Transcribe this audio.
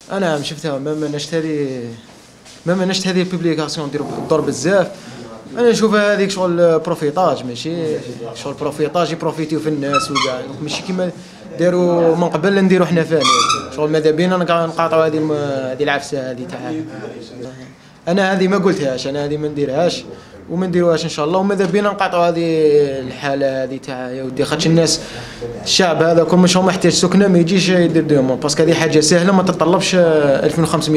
انا شفتها مما نشت هذه البوبليكاسيون ديروا الدور بزاف. انا نشوفها هذيك شغل بروفيتاج، ماشي شغل بروفيتاج يبروفيتيو في الناس وكاع، ماشي كيما داروا من قبل نديروا حنا ثاني شغل. ماذا بينا نقاطعوا هذه العفسه هذه تاع. انا هذه ما قلتهاش، انا هذه ما نديرهاش وما نديروهاش ان شاء الله. وماذا بينا نقاطعوا هذه الحاله هذه تاع يا ودي، خاطش الناس الشعب هذا كل مش هو محتاج سكنه ما يجيش يدير دومون، باسكو هذه حاجه سهله ما تتطلبش 2500